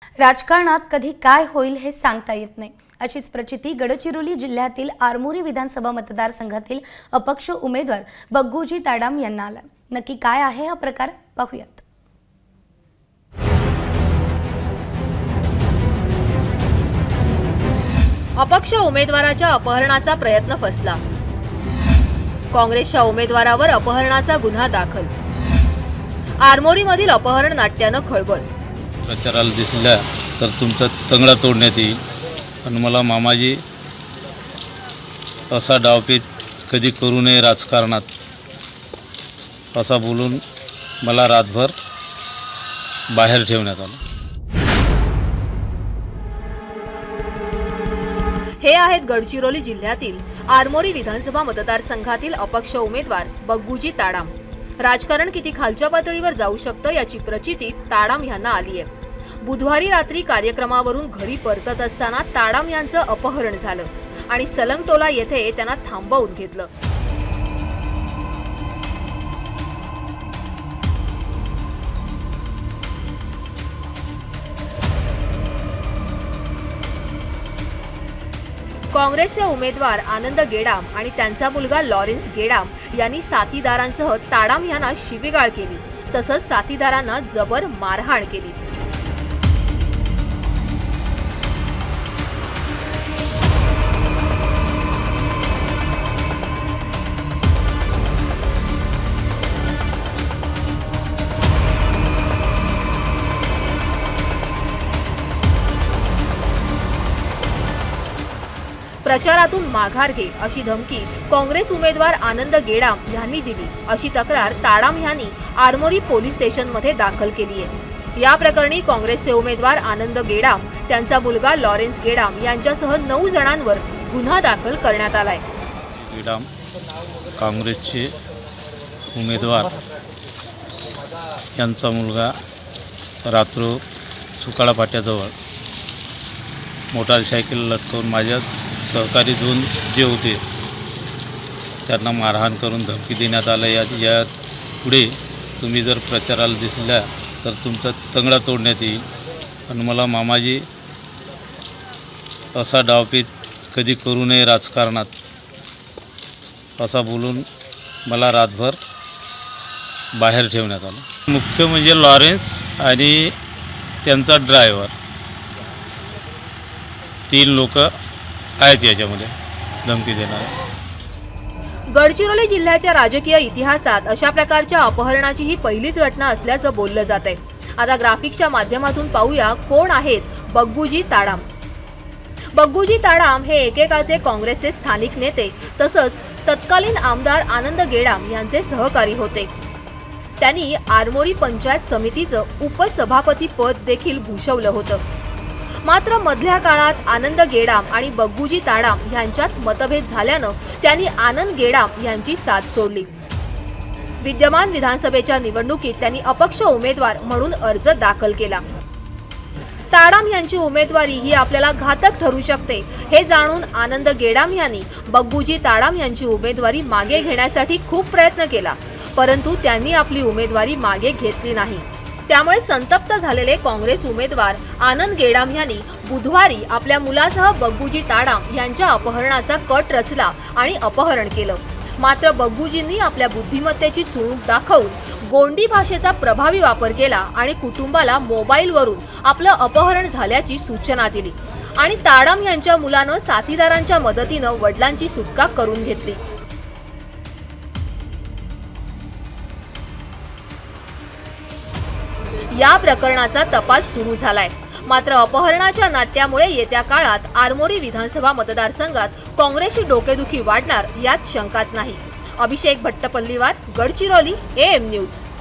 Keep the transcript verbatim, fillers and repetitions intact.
राजकारणात कधी काय होईल हे सांगता येत नाही, अशीच प्रचिती गडचिरोली जिल्ह्यातील आरमोरी विधानसभा मतदारसंघातील अपक्ष उमेदवार बग्गूजी ताडाम यांना आला। नक्की काय आहे हा प्रकार, पाहूयात। अपक्ष उमेदवाराच्या अपहरणाचा प्रयत्न फसला। काँग्रेसच्या उमेदवारावर अपहरणाचा गुन्हा दाखल। आरमोरीमधील अपहरण नाट्यानं खळबळ। प्रचाराला दिसल्या तर तुमचा तंगडा तोडण्यात येईल आणि मला मामाजी असा डावपेच कधी करू नये राजकारणात असा बोलून मला रातभर बाहेर ठेवण्यात आलं। हे आहेत गडचिरोली जिल्ह्यातील आरमोरी विधानसभा मतदारसंघातील अपक्ष उमेदवार बग्गूजी ताडाम। राजकारण किती खालच्या पातळीवर जाऊ शकतं याची प्रचिती ताडाम यांना आली आहे। बुधवारी रात्री कार्यक्रमावरून घरी परतत असताना ताडाम यांचं अपहरण झालं आणि सलंगटोला येथे त्यांना थांबवून घेतलं। काँग्रेसचे उमेदवार आनंद गेडाम आणि त्यांचा मुलगा लॉरेन्स गेडाम यांनी साथीदारांसह ताडाम यांना शिवीगाळ केली, तसंच साथीदारांना जबर मारहाण केली। प्रचारातून माघार घे अशी धमकी काँग्रेस उमेदवार आनंद गेडाम यांनी दिली, अशी तक्रार ताडाम यांनी आरमोरी पोलीस स्टेशनमध्ये दाखल केली आहे। या प्रकरणी काँग्रेसचे उमेदवार आनंद गेडाम, त्यांचा मुलगा लॉरेन्स गेडाम यांच्यासह नऊ जणांवर गुन्हा दाखल करण्यात आलाय। गेडाम काँग्रेसचे उमेदवार यांचा मुलगा रात्र सुकाळा फाट्याजवळ मोटारसायकल लटकवून माझ्या सहकारी दोन जे होते त्यांना मारहाण करून धमकी देण्यात आलं। या या पुढे तुम्ही जर प्रचाराला दिसल्या तर तुमचा तंगडा तोडण्यात येईल आणि मला मामाजी असा डावपेच कधी करू नये राजकारणात असा बोलून मला रातभर बाहेर ठेवण्यात आलं। मुख्य म्हणजे लॉरेन्स आणि त्यांचा ड्रायव्हर, तीन लोक आहेत याच्यामध्ये धमकी देणारे। गडचिरोली जिल्ह्याच्या राजकीय इतिहासात अशा प्रकारच्या अपहरणाची ही पहिलीच घटना असल्याचं बोललं जात आहे। आता ग्राफिक्सच्या माध्यमातून पाहूया कोण आहेत बग्गूजी ताडाम। बग्गूजी ताडाम हे एकेकाळचे काँग्रेसचे स्थानिक नेते तसंच तत्कालीन आमदार आनंद गेडाम यांचे सहकारी होते। त्यांनी आरमोरी पंचायत समितीचं उपसभापती पद देखील भूषवलं होतं। मात्र मधल्या काळात आनंद गेडाम आणि बग्गूजी ताडाम यांच्यात मतभेद झाल्यानं त्यांनी आनंद गेडाम यांची साथ सोडली। विद्यमान विधानसभेच्या निवडणुकीत त्यांनी अपक्ष उमेदवार म्हणून अर्ज दाखल केला। ताडाम यांची उमेदवारी ही आपल्याला घातक ठरू शकते हे जाणून आनंद गेडाम यांनी बग्गूजी ताडाम यांची उमेदवारी मागे घेण्यासाठी खूप प्रयत्न केला, परंतु त्यांनी आपली उमेदवारी मागे घेतली नाही। त्यामुळे संतप्त झालेले काँग्रेस उमेदवार आनंद गेडाम यांनी बुधवारी आपल्या मुलासह बग्गूजी ताडाम यांच्या अपहरणाचा कट रचला आणि अपहरण केलं। मात्र बग्गूजींनी आपल्या बुद्धिमत्तेची चुणूक दाखवून गोंडी भाषेचा प्रभावी वापर केला आणि कुटुंबाला मोबाईलवरून आपलं अपहरण झाल्याची सूचना दिली आणि ताडाम यांच्या मुलानं साथीदारांच्या मदतीनं वडिलांची सुटका करून घेतली। या प्रकरणाचा तपास सुरू झालाय। मात्र अपहरणाच्या नाट्यामुळे येत्या काळात आरमोरी विधानसभा मतदारसंघात काँग्रेसची डोकेदुखी वाढणार यात शंकाच नाही। Abhishek Bhattapalliwar, Gadchiroli, A M news.